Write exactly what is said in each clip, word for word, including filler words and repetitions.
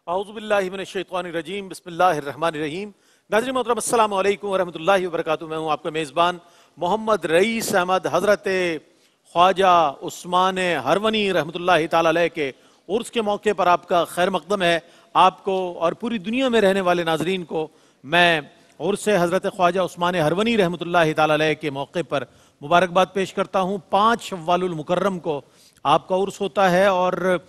औज़ुबिल्लाहि मिनश्शैतानिर्रजीम बिस्मिल्लाहिर्रहमानिर्रहीम। नाज़रीन मोहतरम अस्सलामु अलैकुम वरहमतुल्लाहि वबरकातुहू। मैं हूँ आपका मेज़बान मोहम्मद रईस अहमद। हज़रत ख्वाजा उस्मान हरवनी रहमतुल्लाहि ताला अलैह के उर्स के मौके पर आपका खैर मकदम है। आपको और पूरी दुनिया में रहने वाले नाजरीन को मैं उर्स हज़रत ख्वाजा उस्मान हरवनी रहमतुल्लाहि ताला अलैह के मौके पर मुबारकबाद पेश करता हूँ। पाँच शव्वालुल मुकर्रम को आपका उर्स होता है और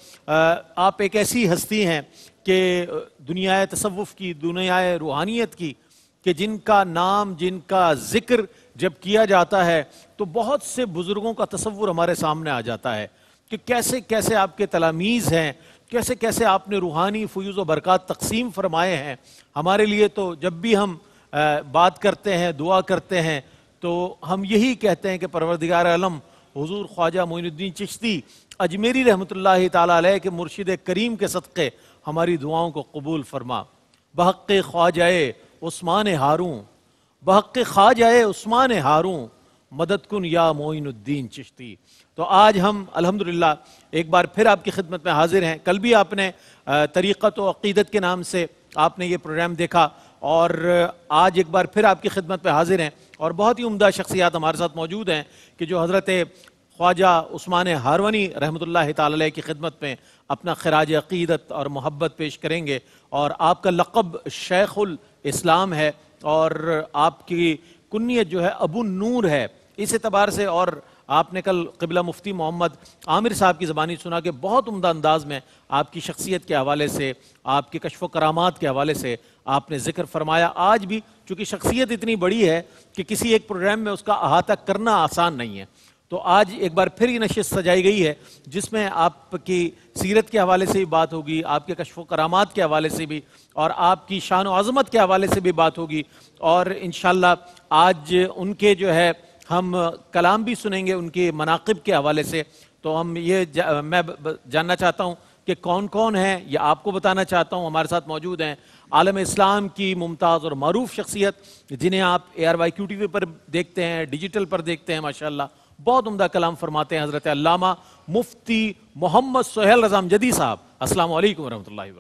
आप एक ऐसी हस्ती हैं कि दुनिया तसव्वुफ़ की, दुनिया रूहानियत की, कि जिनका नाम, जिनका जिक्र जब किया जाता है तो बहुत से बुज़ुर्गों का तसव्वुर हमारे सामने आ जाता है कि कैसे कैसे आपके तलामीज़ हैं, कैसे कैसे आपने रूहानी फ़यूज़ व बरक़ात तक़सीम फ़रमाए हैं हमारे लिए। तो जब भी हम बात करते हैं, दुआ करते हैं, तो हम यही कहते हैं कि परवरदिगार आलम हुज़ूर ख्वाजा मोइनुद्दीन चिश्ती अजमेरी रहमतुल्लाहि ताला अलैह के मुर्शिद करीम के सदक़े हमारी दुआओं को कबूल फरमा। बहक़्क़े ख्वाजाए उस्मान हारून, बहक़्क़े ख्वाजाए उस्मान हारून, मदद कुन या मोइनुद्दीन चिश्ती। तो आज हम अल्हम्दुलिल्लाह एक बार फिर आपकी खिदमत में हाजिर हैं। कल भी आपने तरीक़त व अक़ीदत के नाम से आपने ये प्रोग्राम देखा और आज एक बार फिर आपकी खिदमत में हाजिर हैं और बहुत ही उम्दा शख्सियात हमारे साथ मौजूद हैं कि जो हज़रत ख्वाजा उस्मान हारवनी रहमतुल्लाहि ताला अलैह की खिदमत में अपना खिराज अक़ीदत और मोहब्बत पेश करेंगे। और आपका लक़ब शेख़ुल इस्लाम है और आपकी कुन्नियत जो है अबू नूर है। इस एतबार से और आपने कल क़िबला मुफ्ती मोहम्मद आमिर साहब की ज़बानी सुना कि बहुत उम्दा अंदाज में आपकी शख्सियत के हवाले से, आपके कश्फ़ व करामात के हवाले से आपने ज़िक्र फरमाया। आज भी चूँकि शख्सियत इतनी बड़ी है कि किसी एक प्रोग्राम में उसका अहाता करना आसान नहीं है, तो आज एक बार फिर ये नशिस्त सजाई गई है जिसमें आपकी सीरत के हवाले से भी बात होगी, आपके कश्फ़ व करामात के हवाले से भी और आपकी शान व अज़मत के हवाले से भी बात होगी। और इंशाअल्लाह आज उनके जो है हम कलाम भी सुनेंगे उनके मनाक़िब के हवाले से। तो हम ये जा, मैं जानना चाहता हूँ कि कौन कौन है, ये आपको बताना चाहता हूँ। हमारे साथ मौजूद हैं आलम इस्लाम की मुमताज़ और मरूफ शख्सियत, जिन्हें आप A R Y Q T V पर देखते हैं, डिजिटल पर देखते हैं, माशाअल्लाह बहुत उम्दा कलाम फरमाते हैं, हज़रत अल्लामा मुफ्ती मोहम्मद सोहेल रज़ा अमजदी साहब। अस्सलामु अलैकुम वरहमतुल्लाहि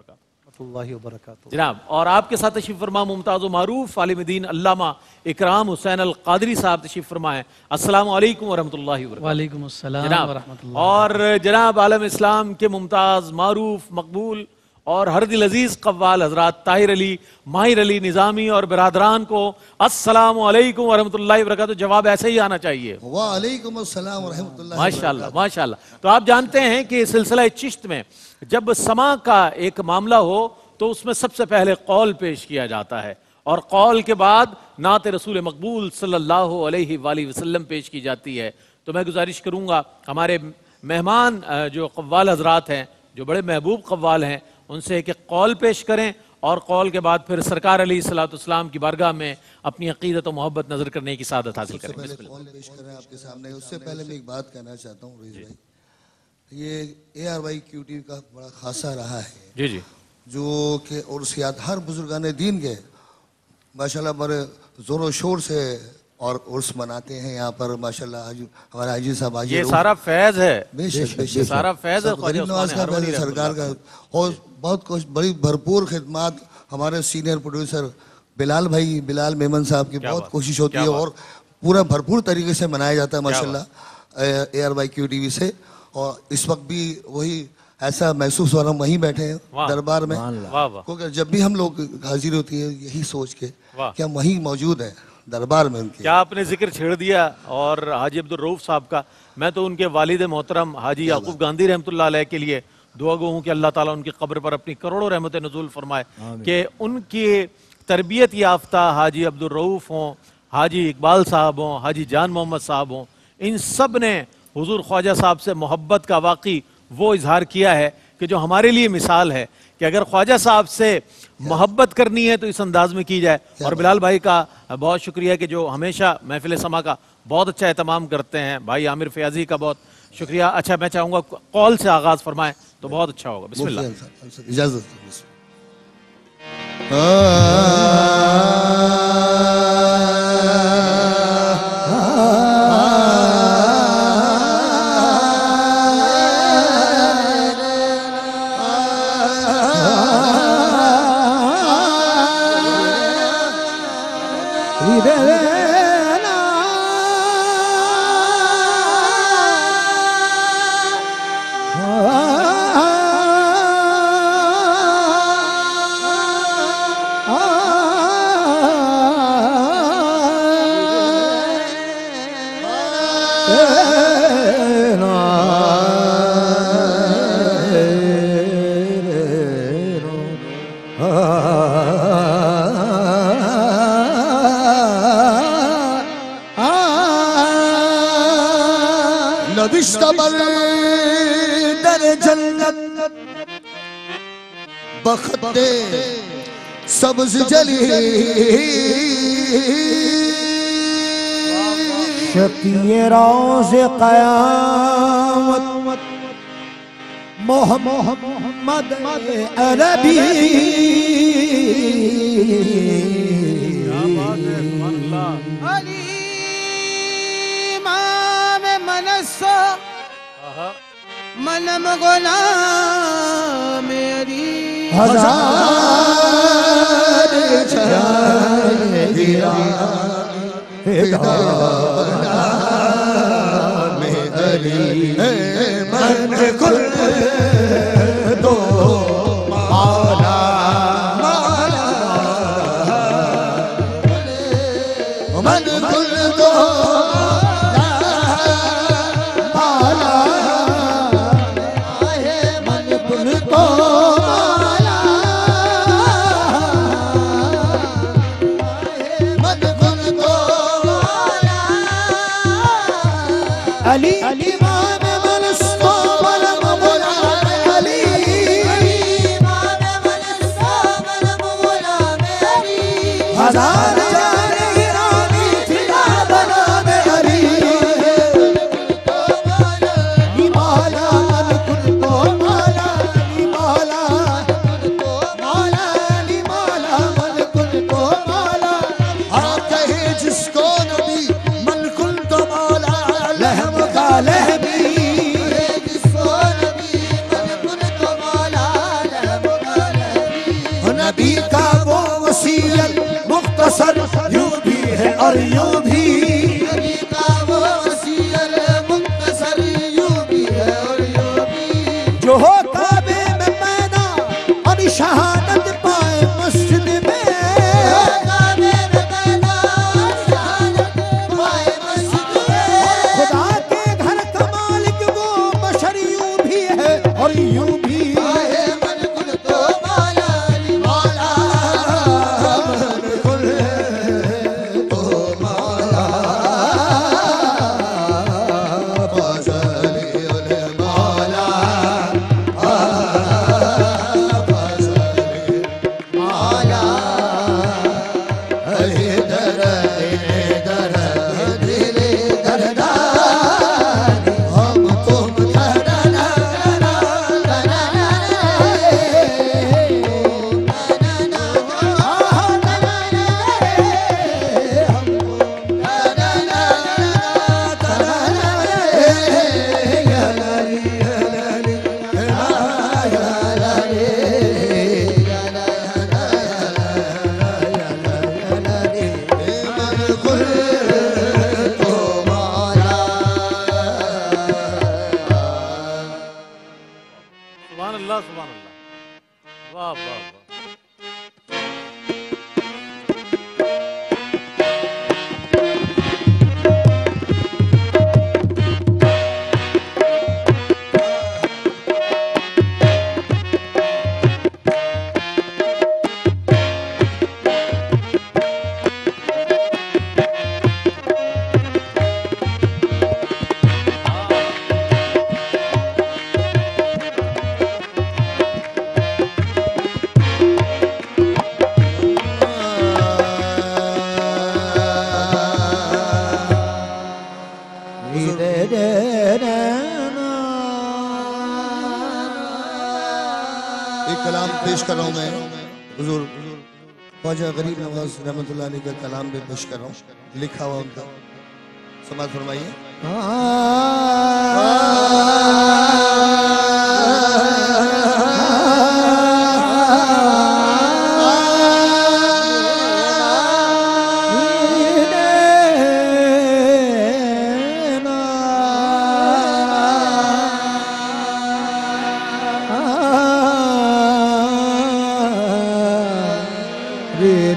वबरकातुहू जनाब। और आपके साथ तशरीफ़ फरमा मुमताज़ व मारूफ आलिम दीन अल्लामा इकराम हुसैन अल क़ादरी साहब तशरीफ़ फरमाएं। अस्सलामु अलैकुम वरहमतुल्लाहि वबरकातुहू। वालेकुम अस्सलाम वरहमतुल्लाहि। और जनाब आलम इस्लाम के मुमताज़ मारूफ मकबूल और हर दिल अजीज कव्वाल हजरात ताहिर अली, माहिर अली निज़ामी और बिरादरान को अस्सलामु अलैकुम वरहमतुल्लाहि वबरकातुहू। जवाब ऐसे ही आना चाहिए, वालेकुम अस्सलाम वरहमतुल्लाहि। माशाअल्लाह माशाअल्लाह। तो आप जानते हैं कि सिलसिला चिश्त में जब समा का एक मामला हो तो उसमें सबसे पहले कौल पेश किया जाता है और कौल के बाद नात रसूल मकबूल सल्लल्लाहु अलैहि वसल्लम पेश की जाती है। तो मैं गुजारिश करूँगा हमारे मेहमान जो कव्वाल हजरात हैं, जो बड़े महबूब कव्वाल हैं, उनसे एक कौल पेश करें और कौल के बाद फिर सरकार अलैहिस्सलाम की बारगाह में अपनी अक़ीदत और मोहब्बत नजर करने की सादत हासिल करें। कौल पेश करें आपके सामने। उससे पहले मैं एक बात कहना चाहता हूँ रईस भाई, ये A R Y Q T V का बड़ा खासा रहा है जी जी, जो कि और उसके हर बुजुर्गान दीन के माशाल्लाह बड़े ज़ोर शोर से और उर्स मनाते हैं यहाँ पर माशाल्लाह। हमारे हाजी साहब आज ये सारा फैज़ है, बेशक बेशक सारा फैज़ है ख्वाजा उस्मान हरवनी सरकार का। और बहुत कुछ बड़ी भरपूर खिदमत हमारे सीनियर प्रोड्यूसर बिलाल भाई, बिलाल मेमन साहब की बहुत कोशिश होती है और पूरा भरपूर तरीके से मनाया जाता है माशाल्लाह A R Y Q T V से। और इस वक्त भी वही ऐसा महसूस हो रहा, हम वहीं बैठे हैं दरबार में, क्योंकि जब भी हम लोग हाजिर होती है यही सोच के कि हम वहीं मौजूद हैं दरबार में उनके। क्या आपने जिक्र छेड़ दिया। और हाजी अब्दुल रऊफ साहब का, मैं तो उनके वालिद मोहतरम हाजी याकूब गांधी रहमतुल्लाह अलैह के लिए दुआ गो हूँ कि अल्लाह ताला उनकी कब्र पर अपनी करोड़ों रहमत नज़ूल फरमाए, कि उनकी तरबियत याफ्ता हाजी अब्दुल रऊफ हों, हाजी इकबाल साहब हों, हाजी जान मोहम्मद साहब हों, इन सब ने हुजूर ख्वाजा साहब से मोहब्बत का वाकई वो इजहार किया है कि जो हमारे लिए मिसाल है कि अगर ख्वाजा साहब से मोहब्बत करनी है तो इस अंदाज में की जाए। और बिलाल भाई का बहुत शुक्रिया कि जो हमेशा महफिल समा का बहुत अच्छा एहतमाम करते हैं। भाई आमिर फयाजी का बहुत शुक्रिया। अच्छा, मैं चाहूँगा कॉल से आगाज़ फरमाएं तो बहुत अच्छा होगा। बिस्मिल्लाह। इजाज़त। Ah दर जन्नत बखते सब्ज जली शफीए रोज़ क़यामत मोहम्मद अरबी अली इमाम मनस्सा मनम गुलाम मेरी हजार जाए गिरा में अली मन कुल दो माला मन कुल दो अली इमाम मनस्सा मनम गुलाम अली इमाम मनस्सा मनम गुलाम अली हजार जाने गिरानी फिदा बनाम अली माला मन कुल को माला माला माला माला मन कुल को माला आप कहे जिसको नबी मन कुल तो माला लहम का लहबी जिसको नबी मन कुल तो माला लहम का लहबी नबी का वो वसीयत मुख्तसर यूं भी है और यूं भी नबी का वो वसीयत मुख्तसर यूं भी है और यूं भी जो हो काबे में पैदा और शहादत पाए मस्जिद में काबे में पैदा और शहादत पाए मस्जिद में खुदा के घर का मालिक वो बशर यूं भी है और यूं भी आए मन कुल तो माला माला मन कुल तो माला फजले उले माला फजले माला अहे दर दर दिले दरदार हम तुम दरना सुभान अल्लाह सुभान अल्लाह वाह वाह वाह एक कलाम पेश कर रहा हूँ मैं हुजूर ख्वाजा गरीब नवाज रहमतुल्लाह अलैह का कलाम भी पेश कर रहा हूँ लिखा हुआ उनका समाज फरमाइए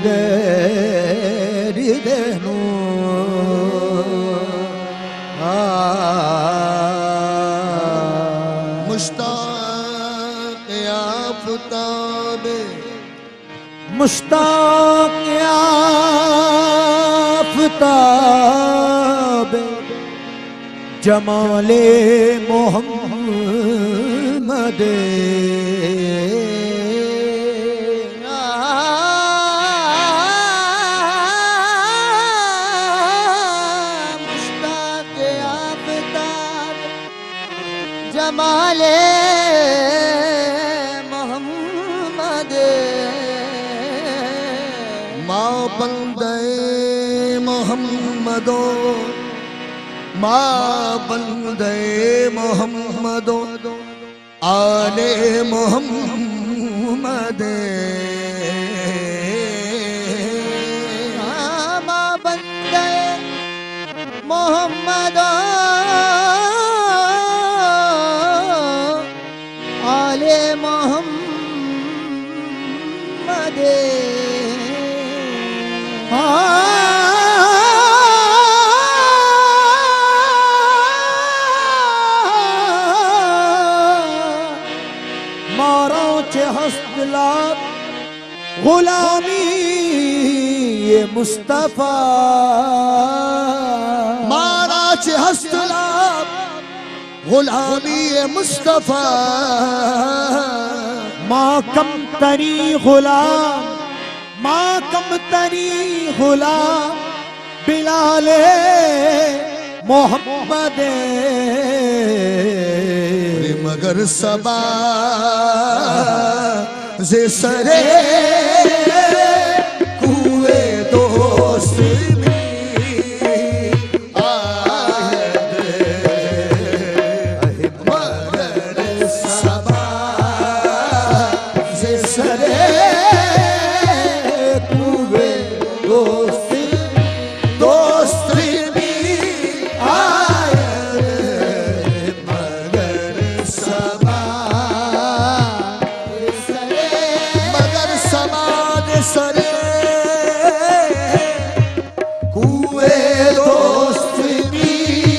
दे हृदय मुश्ताक आफताब मुश्ताक आफताब जमाले मोहम्मद मुश्ताक आफताब जमाले मोहम्मद माँ बंदे मोहम्मदो माँ बंदे मोहम्मदो आले मोहम्मद माँ बंदे मोहम्मद आले मोहम्मद गुलामी ये मुस्तफा मारा चे हस्तलाब गुलामी ये मुस्तफा माँ कम तरी गुलाम माँ कम तरी गुलाम बिलाले मोहम्मद मगर सबा जे सरे कुए दोस्त में आए मगर सबा जे सरे कुए दोस्त दोस्त में आए मगर सबा सरे कुए दोस्त भी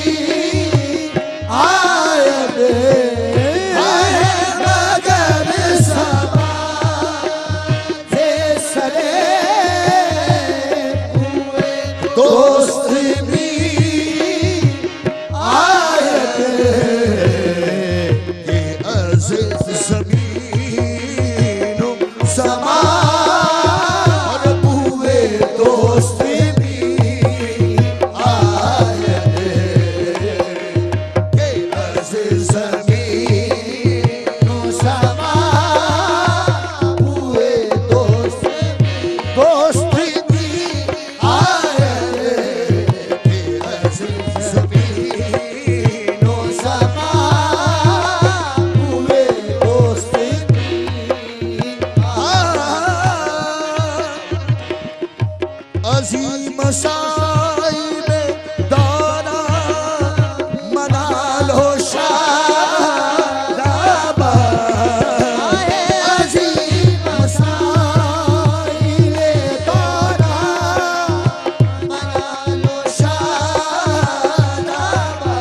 आयद आए मगर सबा जे सरे कुए दोस्त भी आयद ये अज़ीज़ ज़मीनो समा अजीम साहिब दाना मना लो शादाबा अजीम साहिब दाना मना लो शादाबा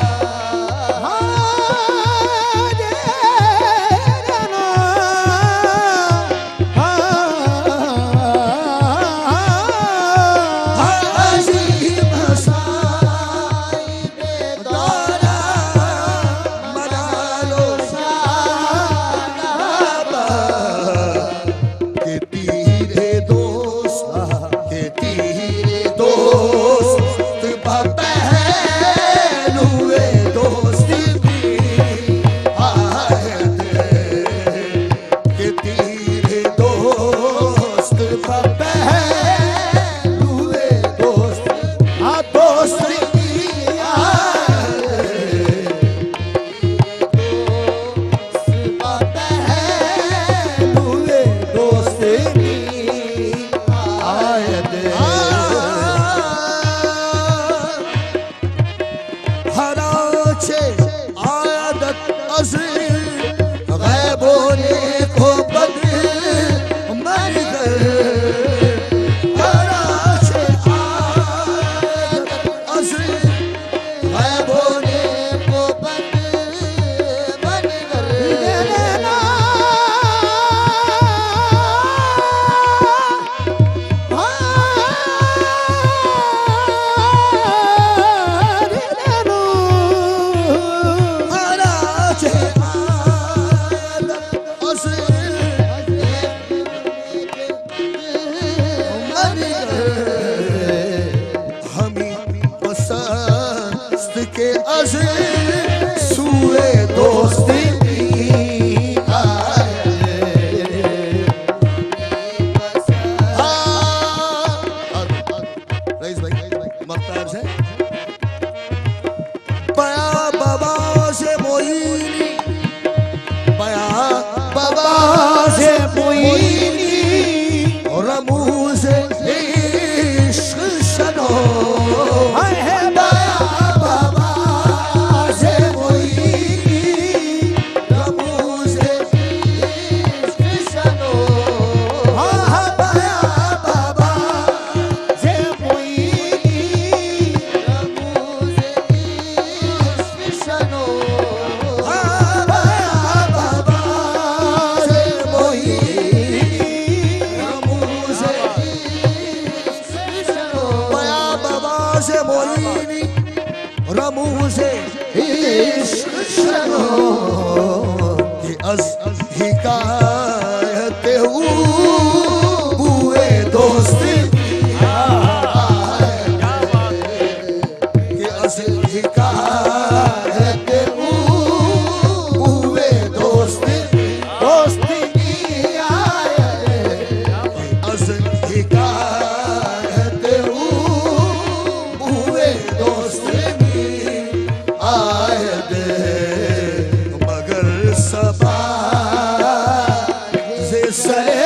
अजीम रमूज इश्क शनो कि अस हिकायत हुए दोस्ती कि अस हिकायत हुए दोस्ती दोस्ती की आए अस हिकायत हुए दोस्ती आए दे मगर सबा से सरे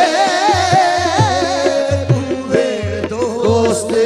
हुए दोस्ती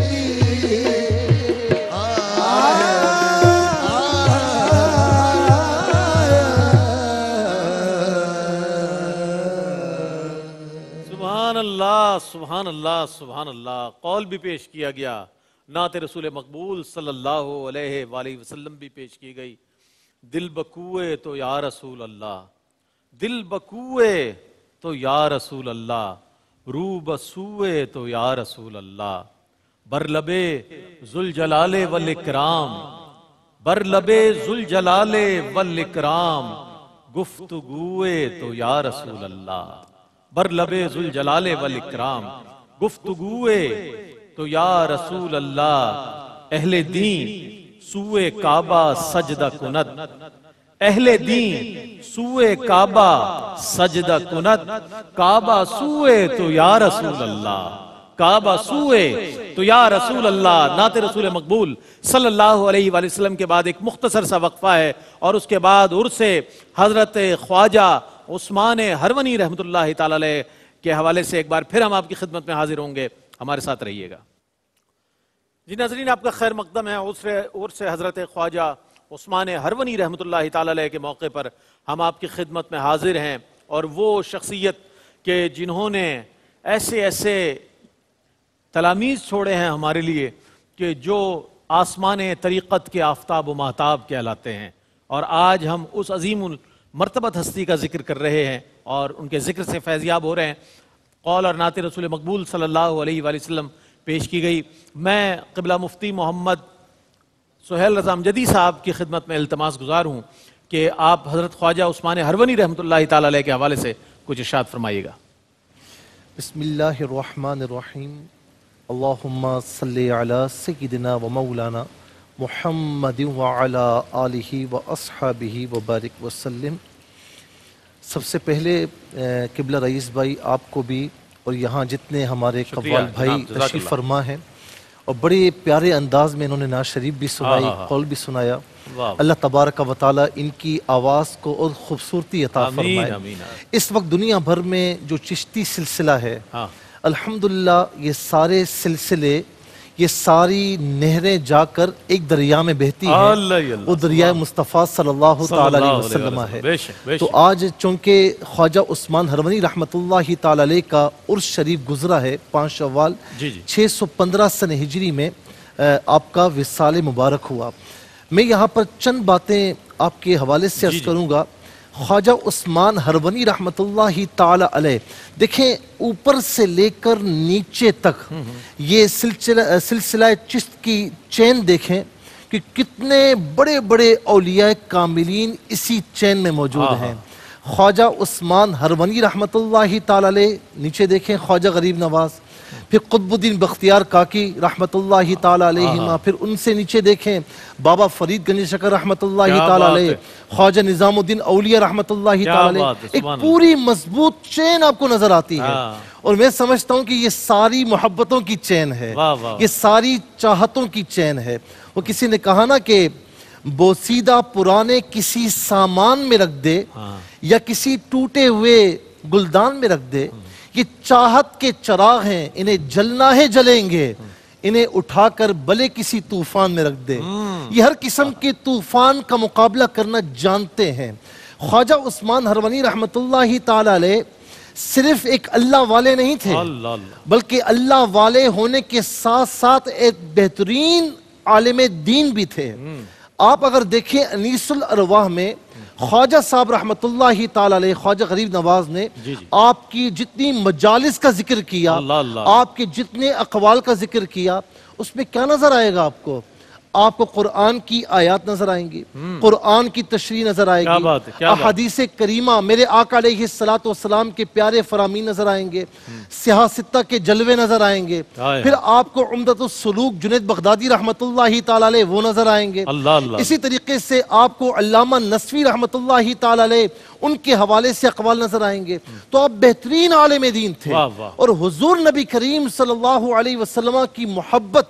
सुभान अल्लाह सुभान अल्लाह सुभान अल्लाह। कौल भी पेश किया गया, नात रसूल मकबूल सल्लल्लाहु अलैहि वालैहि वसल्लम भी पेश की गई। दिल बकुए तो या रसूल अल्लाह, दिल बकुए तो या रसूल अल्लाह, रू बसूए तो या रसूल अल्लाह। बरलबे जुल जलाले वल इकराम, बरलबे जुल जलाले वल इकराम, गुफ्तगुए तो या रसूल अल्लाह। बरलबे जुल जलाले वल इकराम, गुफ्तगुए तो या रसूल अल्लाह। अहले दीन सूए काबा सजदा कुनत, अहले दीन सूए काबा सजदा कुनत, काबा सूए तो या रसूल अल्लाह, काबा सूए तो या रसूल अल्लाह। नाते रसूल मकबूल सल्लल्लाहु अलैहि वसल्लम के बाद एक मुख्तसर सा वक्फा है और उसके बाद उर्से हजरत ख्वाजा उस्मान हरवनी रहमतुल्लाह ताला अलैह के हवाले से एक बार फिर हम आपकी खिदमत में हाजिर होंगे। हमारे साथ रहिएगा जी। नाज़रीन, आपका खैर मकदम है उर्से उर्से हजरत ख्वाजा उस्मान हरवनी रहमतुल्लाह ताला अलैह के मौके पर हम आपकी खिदमत में हाजिर हैं। और वो शख्सियत के जिन्होंने ऐसे ऐसे तलामीज़ छोड़े हैं हमारे लिए कि जो आसमान तरीक़त के आफ्ताब व महताब कहलाते हैं। और आज हम उस अजीमुल मर्तबत हस्ती का जिक्र कर रहे हैं और उनके जिक्र से फैज़याब हो रहे हैं। कौल और नाते रसूल मकबूल सल्लल्लाहु अलैहि वसल्लम पेश की गई। मैं क़िबला मुफ्ती मोहम्मद सुहेल रज़ा अमजदी साहब की खिदमत में इल्तमास गुजार हूँ कि आप हज़रत ख्वाजा उस्मान हरवनी रहमतुल्लाह ताला अलैह के हवाले से कुछ इरशाद फरमाइएगा। बिस्मिल्लाहिर्रहमानिर्रहीम। अल्लाहुम्मा सल्लि अला सय्यिदिना व मौलाना मुहम्मदिन व अला आलिहि व अस्हाबिहि व बारिक वसल्लम। सबसे पहले क़िबला रईस भाई आपको भी और यहाँ जितने हमारे कव्वाल भाई तशरीफ़ फरमा हैं और बड़े प्यारे अंदाज में इन्होंने नाज शरीफ भी सुनाई, कौल भी सुनाया। अल्लाह तबारक व तआला इनकी आवाज़ को और ख़ूबसूरती अता फरमाए। इस वक्त दुनिया भर में जो चिश्ती सिलसिला है, अल्हम्दुलिल्लाह ये सारे सिलसिले, ये सारी नहरें जाकर एक दरिया में बहती हैं, वो दरिया मुस्तफ़ा सल्लल्लाहु ताला अलैहि वसल्लम है। तो आज चूँकि ख्वाजा उस्मान हरवनी रहमतुल्लाहि ताला अलैह का उर्स शरीफ गुजरा है पाँच शव्वाल छः सौ पंद्रह सन हिजरी में आपका विसाल मुबारक हुआ। मैं यहाँ पर चंद बातें आपके हवाले से अर्ज़ करूँगा। ख्वाजा उस्मान हरवनी रहमतुल्लाहि ताला अलैह, देखें ऊपर से लेकर नीचे तक ये सिलसिला सिलसिला चिश्त की चैन देखें कि कितने बड़े बड़े औलिया कामिलीन इसी चैन में मौजूद हैं। ख्वाजा उस्मान हरवनी रहमतुल्लाहि ताला अलैह, नीचे देखें ख्वाजा गरीब नवाज, फिर कुतुबुद्दीन बख्तियार काकी रहमतुल्लाहि ताला अलैहिमा, फिर उनसे नीचे देखें बाबा फरीद गंज शकर रहमतुल्लाहि ताला अलैह, ख्वाजा निजामुद्दीन औलिया रहमतुल्लाहि ताला अलैह। एक पूरी मजबूत चेन आपको नजर आती है और मैं समझता हूँ कि ये सारी मोहब्बतों की चेन है, ये सारी चाहतों की चेन है। वो किसी ने कहा ना कि बोसीदा पुराने किसी सामान में रख दे या किसी टूटे हुए गुलदान में रख दे, ये चाहत के चराग हैं, इन्हें जलना है जलेंगे, इन्हें उठाकर भले किसी तूफान में रख दे। ये हर किस्म के तूफान का मुकाबला करना जानते हैं। ख्वाजा उस्मान हरवनी रहमतुल्लाहि ताला अलैह सिर्फ एक अल्लाह वाले नहीं थे, बल्कि अल्लाह वाले होने के साथ साथ एक बेहतरीन आलिम दीन भी थे। आप अगर देखें अनीसुल अरवाह में ख्वाजा साहब रहमतुल्लाहि ताला अलैह, ख्वाजा गरीब नवाज ने जी जी। आपकी जितनी मजालिस का जिक्र किया, अल्लाह अल्लाह। आपके जितने अकवाल का जिक्र किया, उसमें क्या नजर आएगा आपको? आपको कुरान की आयत नजर आएंगी, कुरान की तशरीह नजर क्या बात है, आएगी, क्या बात है। अहादीस करीमा मेरे आका अलैहिस्सलातु वस्सलाम के प्यारे फरामीन नजर आएंगे, सियासत्ता के जलवे नजर आएंगे, हाय। फिर आपको उम्दतुस सुलूक जुनैद बगदादी रहमतुल्लाहि ताला अलैह वो नजर आएंगे। अल्लाह अल्लाह। इसी तरीके से आपको अल्लामा नस्वी रहमतुल्लाहि ताला अलैह उनके हवाले से अक़वाल नजर आएंगे। तो आप बेहतरीन आलिम दीन थे वाह, वाह। और हुजूर नबी करीम सल्लल्लाहु अलैहि वसल्लम की मोहब्बत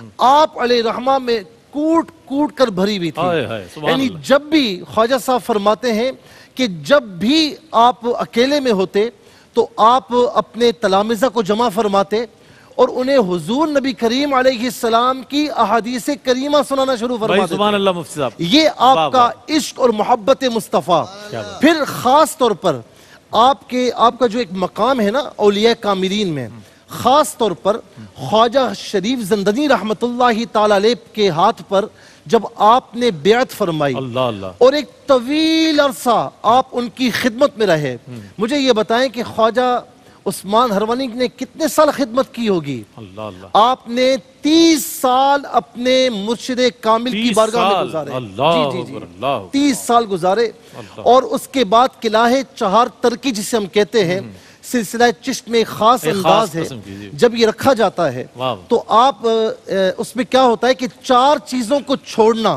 आप अलैहि रहमा में कूट कूट कर भरी हुई हाय, थी। हाय, सुभान यानी अल्लाह। जब भी ख्वाजा साहब फरमाते हैं कि जब भी आप अकेले में होते तो आप अपने तलामिज़ा को जमा फरमाते और उन्हें हुजूर नबी करीम अलैहिस्सलाम की अहादीस करीमा सुनाना शुरू भाई फरमा देते। सुभान अल्लाह मुफ्ती साहब। ये आपका वाह, इश्क और मोहब्बत मुस्तफ़ा। बात। फिर खास तौर पर आपके आपका जो एक मकाम है ना औलिया कामिलीन में, खास तौर पर ख्वाजा शरीफ ज़ंदनी रहमतुल्लाहि ताला अलैह के हाथ पर जब आपने बेअत फरमाई अल्लाह अल्लाह। और एक तवील अरसा आप उनकी खिदमत में रहे, मुझे ये बताएं कि ख्वाजा उस्मान हरवानी ने कितने साल खिदमत की होगी? अल्लाह अल्लाह। आपने तीस साल अपने मुर्शिद कामिल की तीस बारगाह में साल? गुजारे। अल्लाह जी जी जी अकबर, अल्लाह अकबर। तीस साल गुजारे अल्लाह। और उसके बाद किलाहे चहार तरकी जिसे हम कहते हैं सिलसिला चिश्त में एक खास एक अंदाज खास है, किस्म की, जी। जब ये रखा जाता है वाह। तो आप अ, उसमें क्या होता है कि चार चीजों को छोड़ना,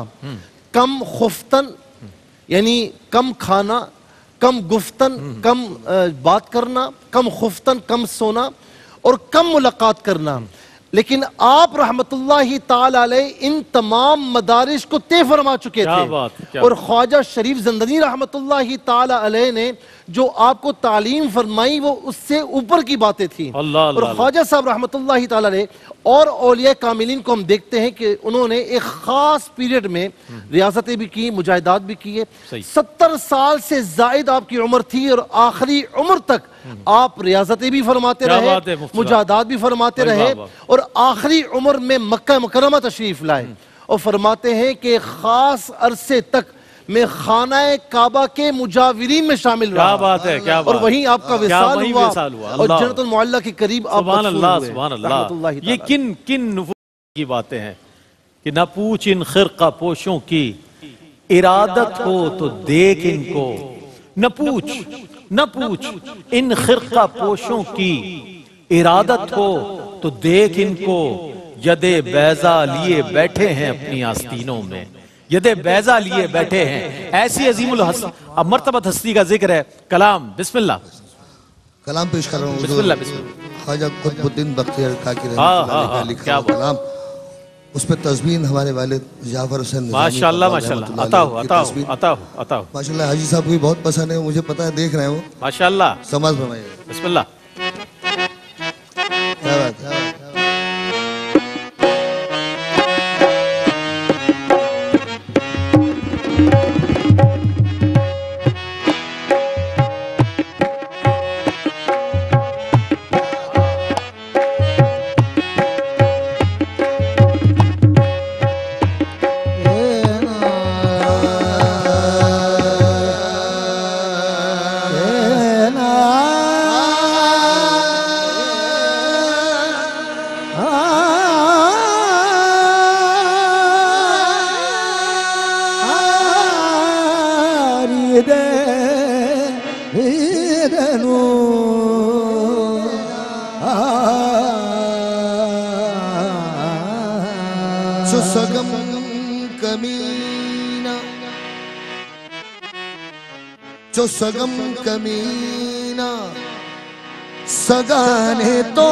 कम खुफ्तन यानी कम खाना, कम गुफ्तन कम अ, बात करना, कम खुफ्तन कम सोना और कम मुलाकात करना। लेकिन आप रहमतुल्लाहि ताला अलैह इन तमाम मदारिज को तय फरमा चुके क्या थे। बात है, क्या और बात। ख्वाजा शरीफ ज़ंदनी रहमतुल्लाहि ताला अलैह ने जो आपको तालीम फरमाई वो उससे ऊपर की बातें थी। अल्लाह और अल्लाह। ख्वाजा साहब रहमतुल्लाहि ताला अलैह और औलिया कामिलीन को हम देखते हैं कि उन्होंने एक खास पीरियड में रियासतें भी की, मुजाहिदात भी किए। सही। सत्तर साल से जायद आपकी उम्र थी और आखिरी उम्र तक आप रियासतें भी फरमाते क्या रहे, बात है मुफ्ती साहब। मुजाहिदात भी फरमाते भाई रहे वाह, वाह। और आखिरी उम्र में मक्का मुकर्रमा तशरीफ लाए और फरमाते हैं कि खास अरसे तक मैं खाना काबा के मुजाविरीन में शामिल क्या रहा। बात है, क्या और बात। वहीं आपका क्या विसाल वहीं हुआ, विसाल हुआ। और अल्लाह। जन्नतुल मुअल्ला के करीब आप सुभान मदफून अल्लाह, हुए। सुभान रहमतुल्लाहि अल्लाह। ये ताला। किन किन नुफूस की बातें हैं कि न पूछ इन खिरका पोशों की इरादत हो तो देख इनको, न पूछ न पूछ इन खिरका पोशों की इरादत हो तो देख इनको, यदे बैजा लिए बैठे हैं अपनी आस्तीनों में, यदे बैजा लिए बैठे हैं। ऐसी अजीमुल हस अब मर्तबत हस्ती का जिक्र है। कलाम बिस्मिल्लाह। कलाम पेश कर रहा हूँ। बिस्मिल्लाह, बिस्मिल्लाह। ख्वाजा कुतुबुद्दीन बख्तियार काकी हाँ, रहमतुल्लाह हाँ, अलैह हाँ, का लिखा क्या हुआ कलाम, उस पर तज़मीन हमारे वालिद जाफर हुसैन निज़ामी माशाल्लाह रहमतुल्लाह माशाल्लाह। अलैह अता हो की अता हो तज़मीन। अता हो अता हो माशाल्लाह हाजी साहब को भी बहुत पसंद है, मुझे पता है, देख रहे हैं वो। माशाल्लाह। समझ फरमाइए। बिस्मिल्लाह। क्या बात है। सुसगम कमीना, जो सगम कमीना सगाने तो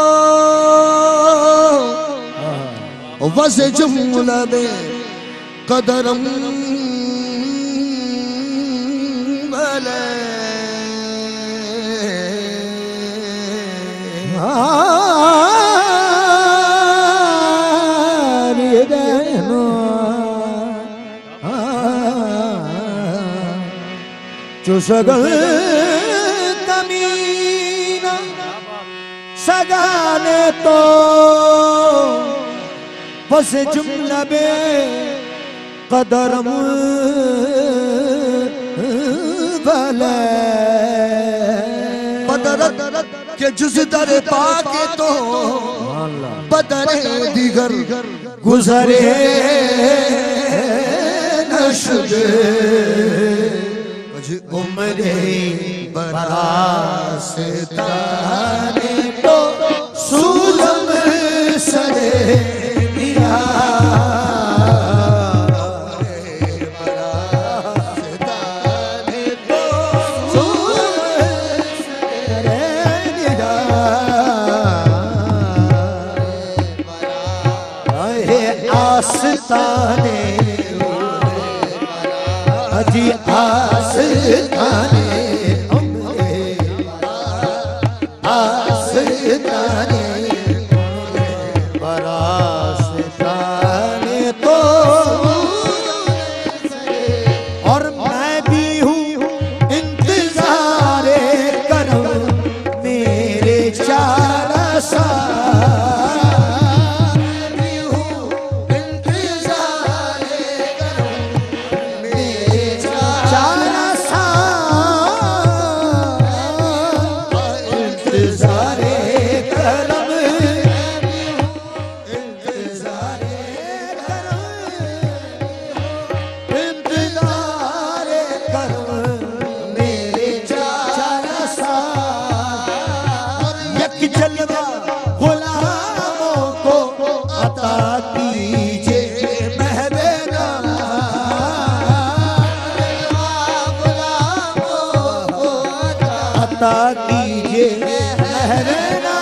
वसे जुमला दे कदरम भले सगल कमीना सगाने तो बस जुमला बे कदरम भले बदरत के जुज दर पाके तो बदरे दिगर गुजरे नशबे उम्रे बरासताने तो सूलम सरे दिया बरासताने तो सूलम सरे दिया है आस्ताने अजी आस्ताने आस्ताने बरास्ताने तो और मैं भी हूँ इंतजारे करो मेरे चार साल मैं भी हूँ इंतजारे करो मेरे चार साल इंतजारे करम इंतजारे करम इंतजारे करम मेरे चार साल यक जलवा गुलामों को अता कीजिए महबूबा अता कीजिए महबूबा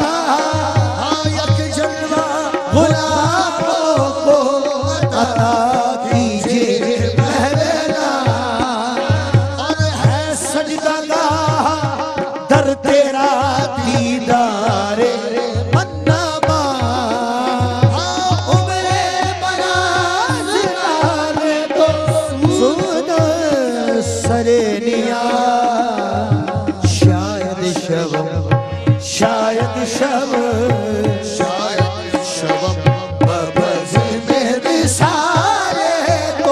यक जलवा गुलामों को अता कीजिए महबूबा और है सजदागाह दर तेरा दीदारे मन्नामा उम्रे बराज़िताने तो सुन सरेनिया शायद शब शायद शब शायद शब बबज़ में विसारे तो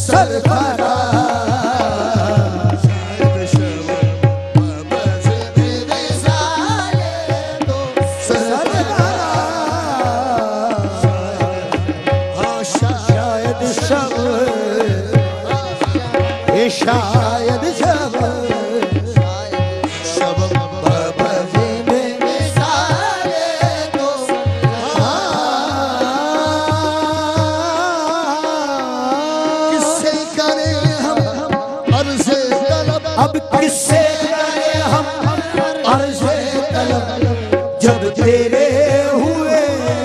सरफराज शायद शब बबज़ में विसारे तो सरफराज हाँ शायद शब ये शायद शब शब बबज़ में विसारे तो किससे करें हम अर्ज़े तलब अब किससे करें हम अर्ज़े तलब जब तेरे हुए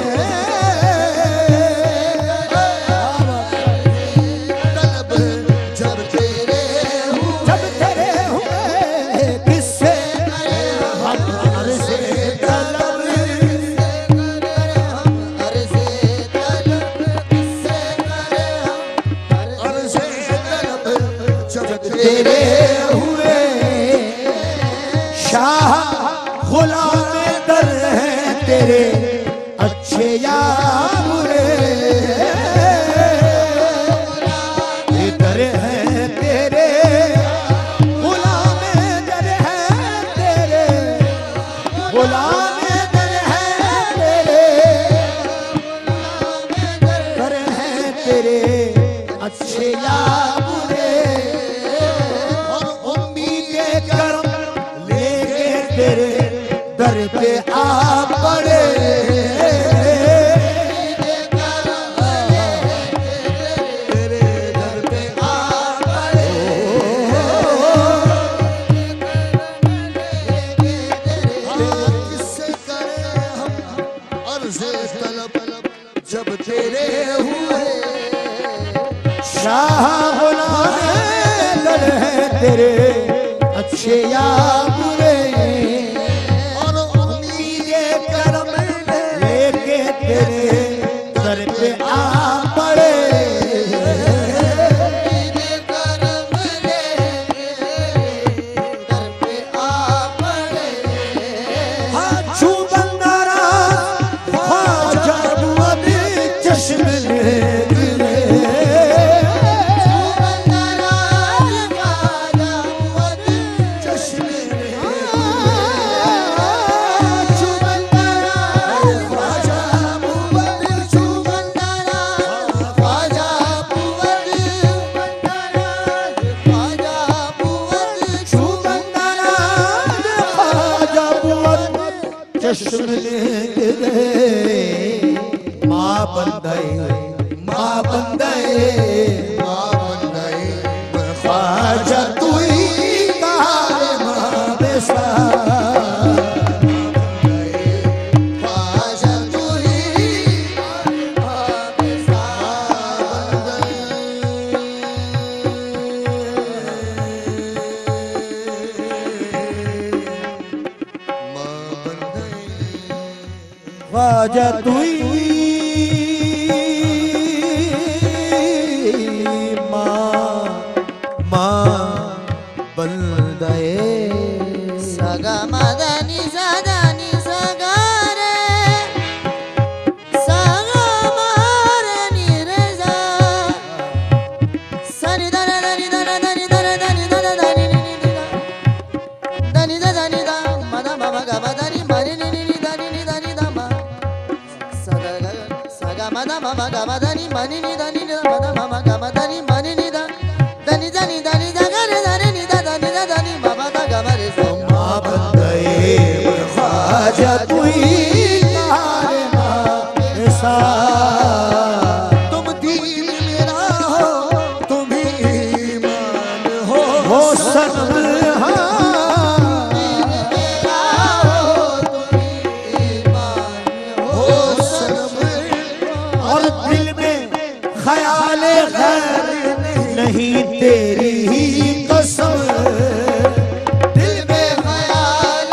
तलब जब तेरे हुए जब तेरे हुए किससे करें हम अर्ज़े तलब अर्ज़े तलब किससे करें हम अर्ज़े तलब जब तेरे हुए शाह गुलाम दर हैं तेरे अच्छे या बुरे ये दर हैं तेरे गुलाम दर हैं तेरे गुलाम दर हैं तेरे दर हैं तेरे अच्छे या बुरे और उम्मीद करम लेके तेरे दर पे आ पड़े तेरे दर पे आ पड़े किससे करें हम अर्ज़े तलब जब तेरे हुए शाह गुलाम दर हैं तेरे अच्छे या बुरे और उम्मीद करम लेके तेरे दर पे आ पड़े हाँ छू बंदारा ख्वाजा बुअद चश्म दिले चश्म चश्म गिरे माँ बंदे माँ बंदे माँ बंदे ख्वाजा तू ही तारे माँ बेसा ख्वाजा तू ही माँ बेसा ख्वाजा तू ही माँ माँ बंदे सगा मदनी सदानी सगा रे सगा मारनी रे सा सनी दनी दनी दनी दनी दनी दनी दनी दनी दनी दनी दा मदा ममा गा मदनी मरी नी नी दनी नी दनी दा मा सगा सगा मदा ममा गा मदनी मनी नी दनी नी मदा ममा गा मदनी मनी नी दा दनी दनी दनी दा गा रे दनी नी दा दनी दा दनी ममा दा गा मरे सा माँ बंदे ख्वाजा तू ही तारे माँ बेसा तुम दीन मेरा हो तुम ही ईमान हो हो सनम हाँ हो सनम और दिल में ख्याल खैर नहीं तेरी ही कसम दिल में ख्याल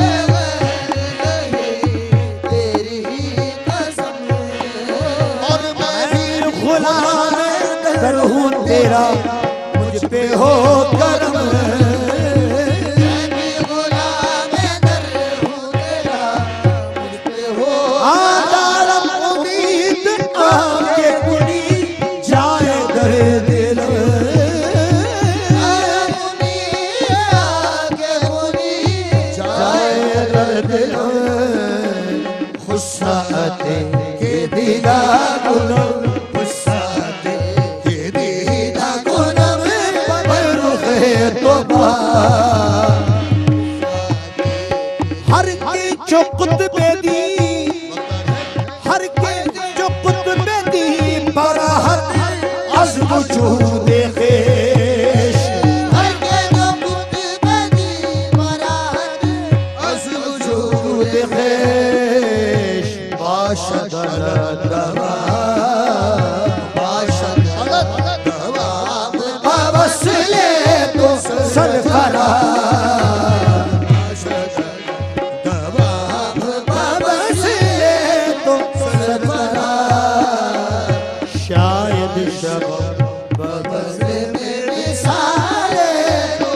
तेरी ही कसम और मैं भी गुलाम दर हूँ तेरा मुझ पे हो करम मैं भी गुलाम दर हूँ तेरा मुझ पे हो आदारम उम्मीद आगे कुनी जाए दर दिल आगे मुनी जाए दर दिल खुशाते के दीदा गुनम खुशाते के दीदा गुनम पर रुखे तो हर के जो कुतबे दी हर के जो कुतबे दी बराहत अज़ वजूद ख़ेश हर के जो कुत बदी मराहत अज़ वजूद ख़ेश बाशद दवा बाशद दवा वसले तो सरफराज दवा वसले तो सरफराज शायद शब बबज़े में सारे तो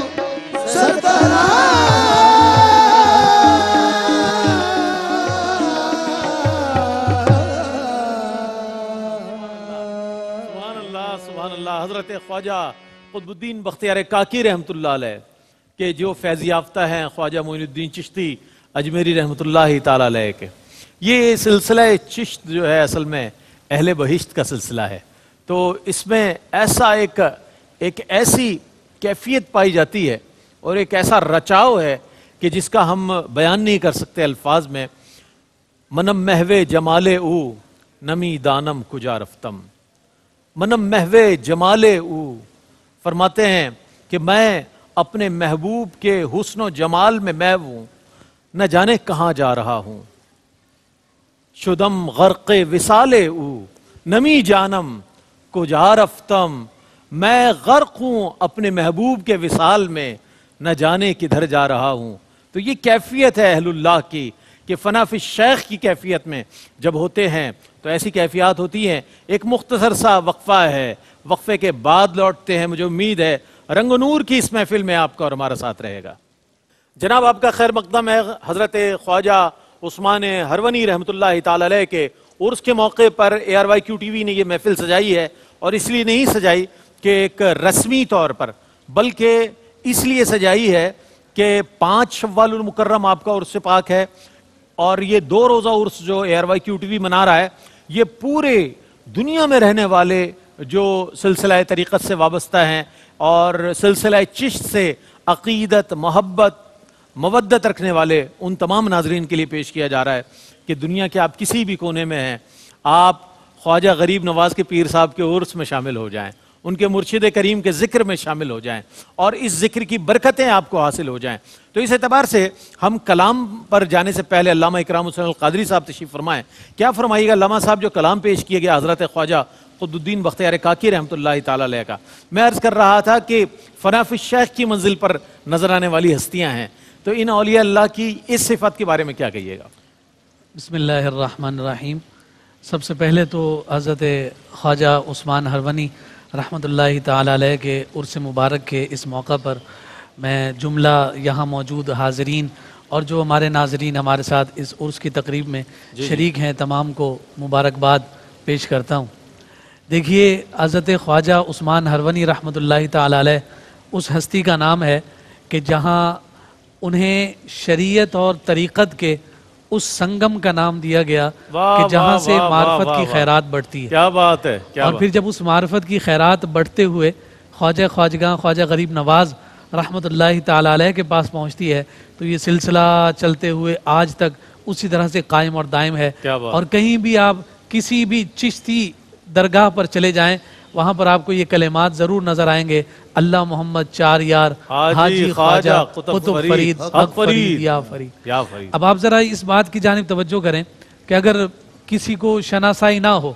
सुभान अल्लाह सुभान अल्लाह। हजरत ख्वाजा कुतुबुद्दीन बख्तियार काकी रहमतुल्लाह अलैह के जो फैज़ याफ्ता हैं ख्वाजा मोइनुद्दीन चिश्ती अजमेरी रहमतुल्लाह ताला अलैह के, ये सिलसिला चिश्त जो है असल में अहले बहिश्त का सिलसिला है। तो इसमें ऐसा एक एक ऐसी कैफियत पाई जाती है और एक ऐसा रचाव है कि जिसका हम बयान नहीं कर सकते अल्फाज में। मनम महवे जमाले ऊ नमी दानम कुजा रफ्तम, मनम महवे जमाले ऊ, फरमाते हैं कि मैं अपने महबूब के हुस्न जमाल में मैं हूं, न जाने कहां जा रहा हूं। शुदम गर्क़े विसाले ऊ नमी जानम कुजा रफ्तम, मैं गर्क हूं अपने महबूब के विसाल में, न जाने किधर जा रहा हूं। तो ये कैफियत है अहलुल्लाह की कि फनाफि शेख की कैफियत में जब होते हैं तो ऐसी कैफियत होती हैं। एक मुख्तसर सा वक्फा है, वक्फे के बाद लौटते हैं। मुझे उम्मीद है रंग नूर की इस महफिल में आपका और हमारा साथ रहेगा। जनाब आपका खैर मकदम है हजरत ख्वाजा उस्मान हरवनी रहमतुल्लाह ताला अलैह के उर्स के मौके पर A R Y Q T V ने यह महफिल सजाई है। और इसलिए नहीं सजाई कि एक रस्मी तौर पर, बल्कि इसलिए सजाई है कि पाँच शव्वालुल मुकर्रम आपका उर्स पाक है और ये दो रोज़ा उर्स जो A R Y Q T V मना रहा है, ये पूरे दुनिया में रहने वाले जो सिलसिला तरीक़त से वाबस्ता हैं और सिलसिला चिश्त से अक़ीदत, मोहब्बत, मवद्दत रखने वाले उन तमाम नाजरीन के लिए पेश किया जा रहा है कि दुनिया के आप किसी भी कोने में हैं, आप ख्वाजा गरीब नवाज के पीर साहब के उर्स में शामिल हो जाएं, उनके मुर्शिद करीम के जिक्र में शामिल हो जाएं और इस जिक्र की बरकतें आपको हासिल हो जाएं। तो इस एतबार से हम कलाम पर जाने से पहले अल्लामा इकराम हुसैन अल कादरी साहब तशरीफ फरमाएं। क्या फरमाइएगा अल्लामा साहब जो कलाम पेश किया गया हज़रत ख्वाजा क़ुतुबुद्दीन बख्तियार काकी रहमतुल्लाहि ताला अलैह का। मैं अर्ज़ कर रहा था कि फनाफिश शेख की मंजिल पर नजर आने वाली हस्तियां हैं, तो इन औलिया अल्लाह की इस सिफत के बारे में क्या कहिएगा? बिस्मिल्लाहिर्रहमानिर्रहीम। सबसे पहले तो हज़रत ख्वाजा उस्मान हरवनी रहमतुल्लाहि ताला अलैह के उर्स मुबारक के इस मौका पर मैं जुमला यहाँ मौजूद हाज़रीन और जो हमारे नाजरीन हमारे साथ इस उर्स की तकरीब में शरीक हैं तमाम को मुबारकबाद पेश करता हूँ। देखिए, हज़रत ख्वाजा उस्मान हरवनी रहमतुल्लाहि ताला अलैह उस हस्ती का नाम है कि जहाँ उन्हें शरीयत और तरीक़त के उस संगम का नाम दिया गया कि जहाँ से मार्फत की खैरात बढ़ती है। क्या बात है, क्या और बात। फिर जब उस मार्फत की खैरात बढ़ते हुए ख्वाजा ख्वाजगा ख्वाजा गरीब नवाज रहमतुल्लाहि ताला अलैह के पास पहुँचती है तो ये सिलसिला चलते हुए आज तक उसी तरह से कायम और दायम है। और कहीं भी आप किसी भी चिश्ती दरगाह पर चले जाएं, वहाँ पर आपको ये कलेमात ज़रूर नज़र आएंगे, अल्लाह मोहम्मद चार यार हाजी ख्वाजा कुतुब फरीद हक फरीद या फरीद। अब आप ज़रा इस बात की जानिब तवज्जो करें कि अगर किसी को शनासाई ना हो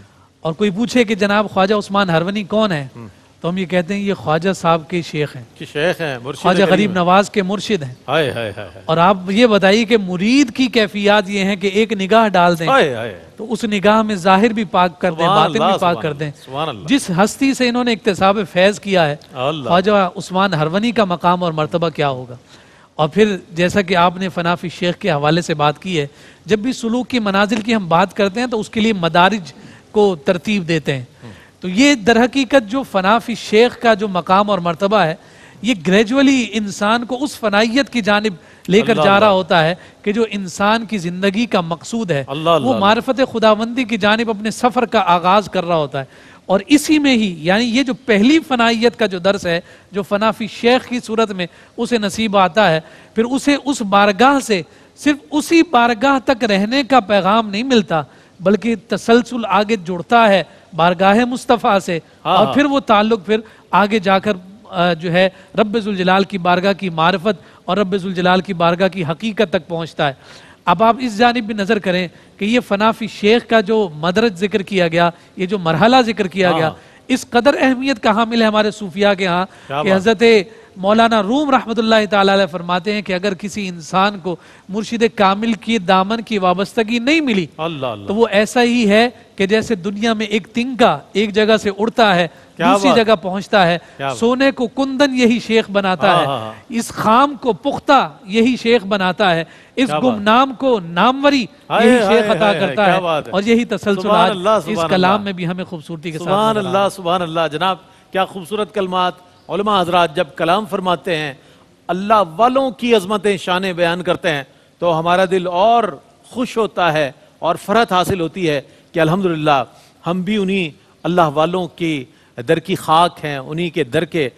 और कोई पूछे कि जनाब ख्वाजा उस्मान हरवनी कौन है, तो हम ये कहते हैं ये ख्वाजा साहब के शेख हैं, कि शेख हैं, मुर्शिद ख्वाजा गरीब नवाज के मुर्शिद हैं। हाय हाय हाय। और आप ये बताइए कि मुरीद की कैफियत ये है कि एक निगाह डाल दें हाय हाय। तो उस निगाह में जाहिर भी पाक कर दें, बातिन भी पाक कर दें। जिस हस्ती से इन्होंने इक्तिसाब फैज़ किया है ख्वाजा उस्मान हरवनी का मकाम और मर्तबा क्या होगा। और फिर जैसा कि आपने फनाफी शेख के हवाले से बात की है, जब भी सुलूक की मनाजिल की हम बात करते हैं तो उसके लिए मदारिज को तरतीब देते हैं। तो ये दर हकीकत जो फनाफी शेख का जो मकाम और मर्तबा है, ये ग्रेजुअली इंसान को उस फनाइयत की जानिब लेकर जा रहा होता है कि जो इंसान की ज़िंदगी का मकसूद है, वो मारिफत खुदाबंदी की जानिब अपने सफ़र का आगाज़ कर रहा होता है। और इसी में ही यानी ये जो पहली फनाइयत का जो दर्स है, जो फनाफी शेख की सूरत में उसे नसीब आता है, फिर उसे उस बारगाह से सिर्फ उसी बारगाह तक रहने का पैगाम नहीं मिलता, बल्कि तसलसल आगे जुड़ता है बारगाह मुस्तफ़ा से। हाँ। और फिर वो ताल्लुक फिर आगे जाकर जो है रब्बे ज़ुल जलाल की बारगाह की मारिफत और रब्बे ज़ुल जलाल की बारगाह की हकीकत तक पहुँचता है। अब आप इस जानिब भी नज़र करें कि ये फनाफी शेख का जो मदरज जिक्र किया गया, ये जो मरहला जिक्र किया हाँ। गया, इस कदर अहमियत का हामिल है हमारे सूफिया के यहाँ कि हज़रत मौलाना रूम रहमतुल्लाहि ताला अलैह फरमाते हैं कि अगर किसी इंसान को मुर्शिद कामिल की दामन की वाबस्तगी नहीं मिली अल्लाह अल्लाह। तो वो ऐसा ही है कि जैसे दुनिया में एक तिनका एक जगह से उड़ता है दूसरी जगह पहुंचता है, सोने को कुंदन यही शेख बनाता है, इस खाम को पुख्ता यही शेख बनाता है, इस गुमनाम को नामवरी यही शेख अता करता है। और यही तसलसल आज इस कलाम में भी हमें खूबसूरती के साथ। सुभान अल्लाह, सुभान अल्लाह। जनाब क्या खूबसूरत कलमात। उलमा हजरात जब कलाम फरमाते हैं, अल्लाह वालों की अजमतें शानें बयान करते हैं, तो हमारा दिल और खुश होता है और फरहत हासिल होती है कि अल्हम्दुलिल्लाह हम भी उन्हीं अल्लाह वालों की दर की खाक हैं, उन्हीं के दर के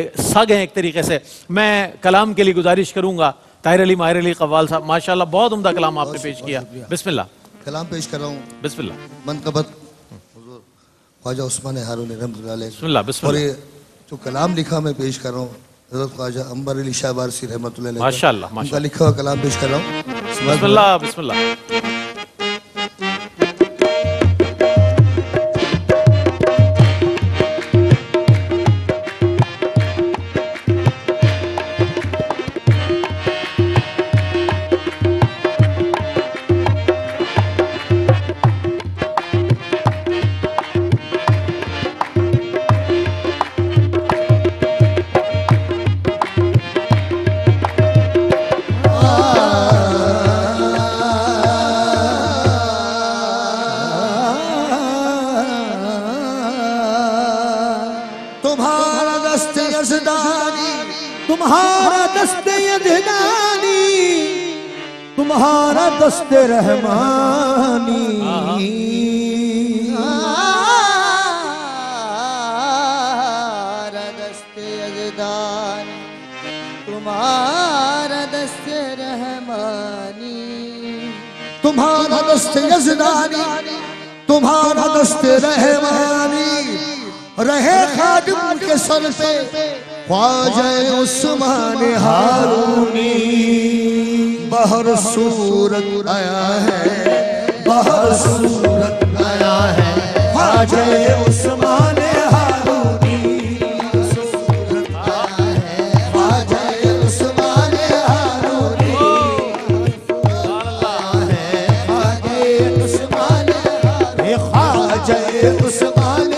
सग हैं एक तरीके से। मैं कलाम के लिए गुजारिश करूंगा ताहिर अली माहिर अली कव्वाल साहब, माशाल्लाह बहुत उम्दा कलाम आपने पेश किया। बिस्मिल्लाह। कलाम पेश कर रहा हूँ। बिस्मिल्लाह। मनकबत ख्वाजा उस्मान हारून रहमतुल्लाह अलैह। बिस्मिल्लाह बिस्मिल्लाह। और ये जो कलाम लिखा मैं पेश कर रहा हूँ हज़रत ख्वाजा अंबर अली शाह वारसी रहमतुल्लाह अलैह, माशाल्लाह माशाल्लाह, उनका लिखा हुआ कलाम पेश कर रहा हूँ। बिस्मिल्लाह बिस्मिल्लाह। तुम्हारा दस्ते यज़दानी, तुम्हारा दस्ते रहमानी, तुम्हारा दस्ते यज़दानी, तुम्हारा तुम्हारा दस्त यज़दानी, तुम्हारा दस्त रहमानी, रहे खादिम के सर पे ख्वाजा उस्मान हारूनी। बहर सूरत आया है, बहर सूरत आया है, ख्वाजा उस्मान हारूनी। सूरत आया है, ख्वाजा उस्मान हारूनी। ख्वाजा उस्मान हारूनी, ख्वाजा उस्मान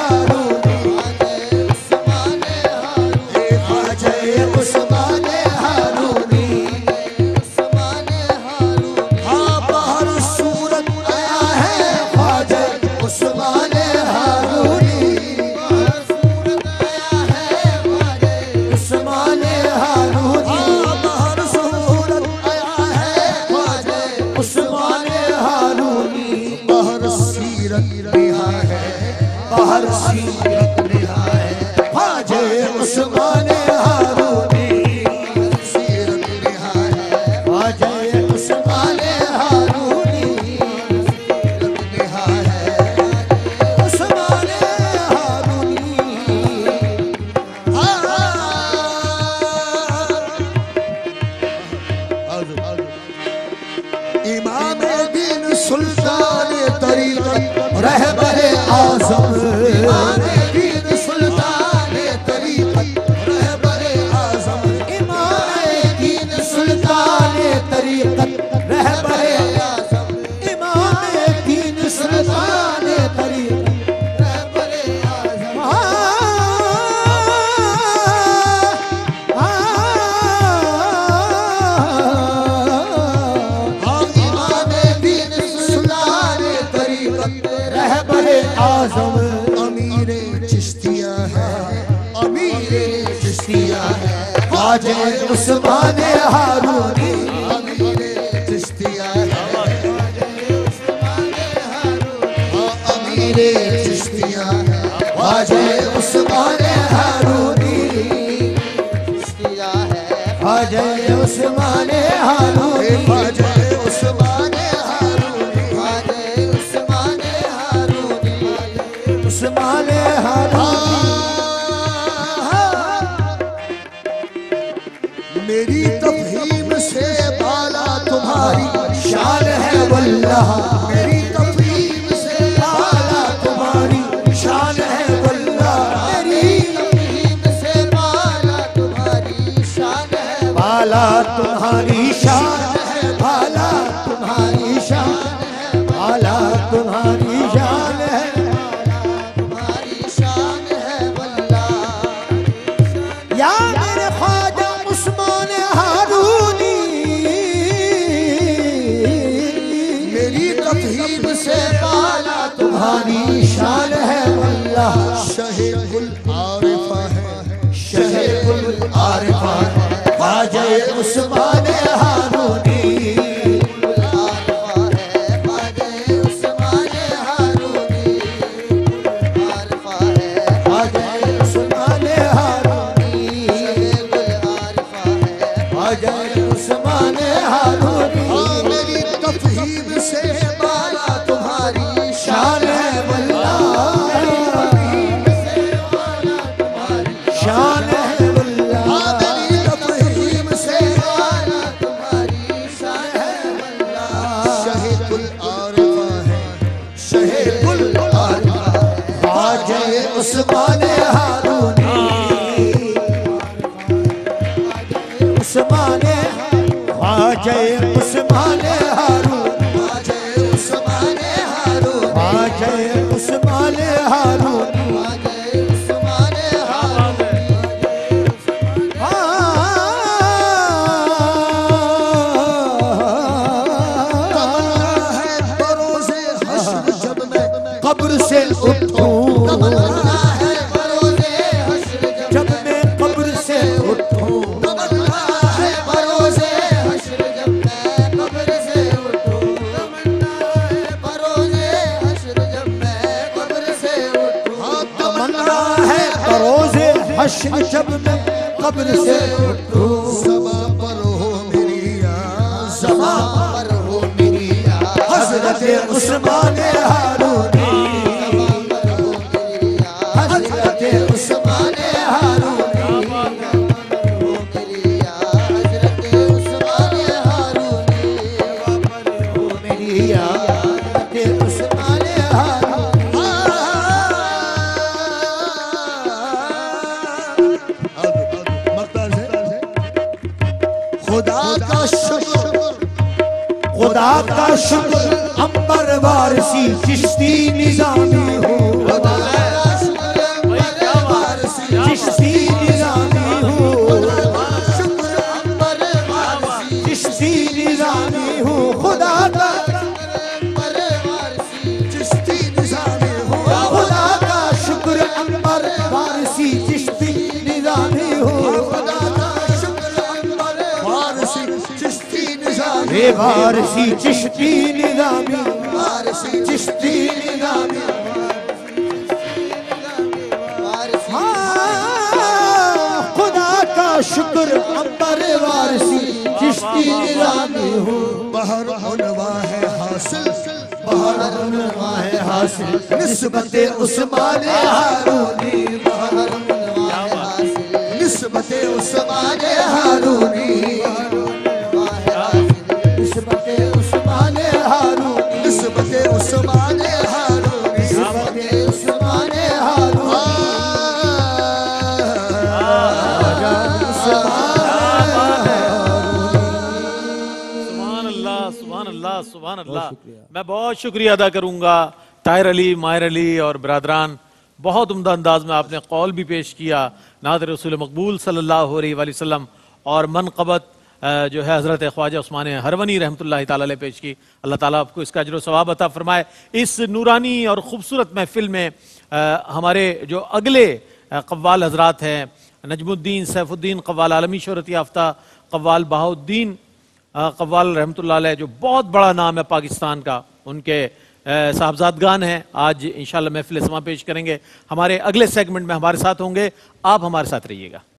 ख्वाजा उस्मान हारूनी। चिश्तिया है, अमीर चिश्तिया है, ख्वाजा उस्मान हारूनी। चिश्तिया है, ख्वाजा उस्मान हारूनी, ख्वाजा उस्मान हारूनी, ख्वाजा उस्मान हारूनी, उस्मान हारूनी। मेरी तफहीम से बाला तुम्हारी शान है वल्लाह, मेरी तफहीम से बाला तुम्हारी शान है वल्लाह, मेरी तफहीम से बाला तुम्हारी शान है, बाला तुम्हारी शान है, बाला तुम्हारी शान है, बाला तुम्हारी शान है, तुम्हारी शान है वल्लाह। या मेरे ख्वाजा उस्मान हारूनी, मेरी तफहीम से बाला तुम्हारी शान है वल्लाह। शहीदुल आरिफा है, शहीदुल आरिफा है, ख्वाजा उस्मान हारूनी। ख्वाजा उस्मान हारूनी, आरिफा है, ख्वाजा उस्मान हारूनी। ख्वाजा उस्मान हारूनी, मेरी तफहीम से बाला तुम्हारी शान है वल्लाह, शान है वल्लाह, मेरी तफहीम से बाला तुम्हारी शान है वल्लाह। शहीदुल आरिफा है, शहीदुल आरिफा है, ख्वाजा उस्मान हारूनी। उस्मान ख्वाजा उस्मान हारूनी, ख्वाजा उस्मान हारूनी, ख्वाजा उस्मान हारूनी, ख्वाजा उस्मान हारूनी। तमन्ना है बरोज़े हश्र जब मैं कब्र से उठूं, तमन्ना है बरोज़े हश्र जब मैं कब्र से उठूं, हश्र जब मैं कब्र से उठूं। ज़बां पर हो मेरी याद, ज़बां पर हो मेरी याद, हजरत उस्मान हारूनी, हजरत उस्मान हारूनी, हजरत उस्मान हारूनी, मेरी हजरत उस्मान हारूनी। मक्ता से खुदा का शुक्र, खुदा का शुक्र अंबर वारसी चिश्ती निजामी हो, खुदा का शुक्र अंबर वारसी चिश्ती निजामी हो, शुक्र अंबर वारसी चिश्ती निजामी हो, खुदा का अंबर वारसी चिश्ती निजामी हो, खुदा का शुक्र अंबर वारसी चिश्ती निजामी हो, खुदा का शुक्र अंबर वारसी चिश्ती निजामी, रे वारसी चिश्ती निजामी, वारसी चिश्ती निजामी, हाँ, खुदा का शुक्र अंबर वारसी चिश्ती निजामी हो। बहर उनवा है हासिल, बहर उनवा है हासिल निस्बत उस्मान हारूनी, बहर उनवा है हासिल निस्बत उस्मान हारूनी, निस्बत उस्मान हारूनी, निस्बत उस्मान हारूनी, निस्बत उस्मान हारूनी। सुभान अल्लाह, सुभान अल्लाह, सुभान अल्लाह। मैं बहुत शुक्रिया अदा करूंगा ताहिर अली, माहिर अली और बरादरान, बहुत उम्दा अंदाज में आपने कौल भी पेश किया नात रसूल मकबूल सल्लल्लाहु अलैहि वसल्लम और मनक़बत जो है हज़रत ख्वाजा उस्मान हरवनी रहमतुल्लाहि ताला अलैह पेश की। अल्लाह ताला आपको इसका अजर सवाब अता फरमाए। इस नूरानी और ख़ूबसूरत महफिल में आ, हमारे जो अगले कव्वाल हजरात हैं, नजमुद्दीन सैफुद्दीन कव्वाल, आलमी शोहरत याफ्ता कव्वाल बहाउद्दीन कव्वाल रहमतुल्लाह अलैह, जो बहुत बड़ा नाम है पाकिस्तान का, उनके साहबजादगान हैं। आज इंशाअल्लाह महफिल समा पेश करेंगे। हमारे अगले सेगमेंट में हमारे साथ होंगे, आप हमारे साथ रहिएगा।